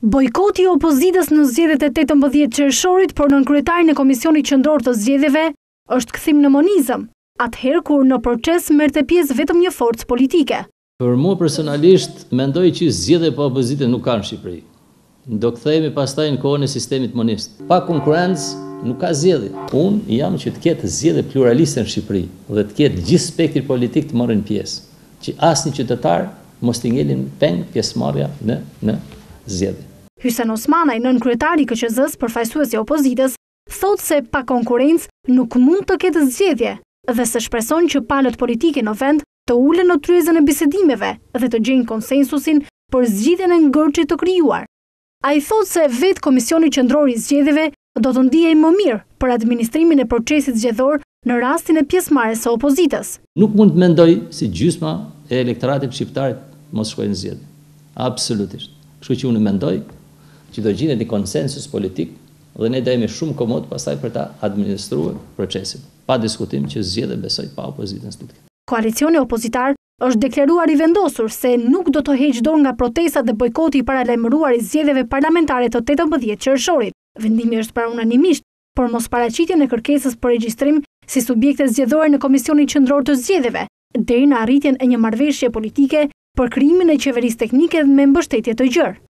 Bojkoti i opozitës në zgjedhjet e 18 qershorit për nënkryetarin e Komisionit Qendror të Zgjedhjeve është kthim në monizëm, atëherë kur në proces merrte pjesë vetëm një forcë politike. Për mua personalisht mendoj që zgjedhje pa opozitë nuk ka në Shqipëri. Do kthehemi pastaj në kohën e sistemit monist. Pa konkurrencë nuk ka zgjedhje. Unë jam që të ketë zgjedhje pluraliste në Shqipëri dhe të ketë gjithë spektri politik të marrin pjesë, që asnjë qytetar mos t'i ngelin peng pjesëmarrja në zgjedhje. Hysen Osmanaj, nënkryetari i KQZ-s, përfaqësuesi i opozitës, thotë se pa konkurrencë nuk mund të ketë zgjedhje dhe se shpreson që palët politike në vend të ulen në tryezën e bisedimeve dhe të gjejnë konsensusin për zgjidhjen e ngërçit të krijuar. Ai thotë se vetë Komisioni Qendror i Zgjedhjeve do të ndihej më mirë për administrimin e procesit zgjedhor në rastin e pjesëmarrjes së opozitës. Nuk mund të mendoj si gjysma e elektoratit shqiptar mos shkojnë në zgjedhje. Absolutisht. Kështu që unë mendoj që do gjendet një konsensus politik dhe ne do jemi shumë komod pastaj për ta administruar procesin. Pa diskutim që zgjedhje besoj pa opozitën s'do të ketë. Koalicioni opozitar është deklaruar i vendosur se nuk do të heqë dorë nga protestat dhe bojkoti i paralajmëruar i zgjedhjeve parlamentare të 18 qershorit. Vendimi është para unanimisht, por mos paraqitjen e kërkesës për regjistrim si subjekte zgjedhore në Komisionin Qendror të Zgjedhjeve, deri në arritjen e një marrëveshje politike për krijimin e qeverisë teknike me mbështetje të gjerë.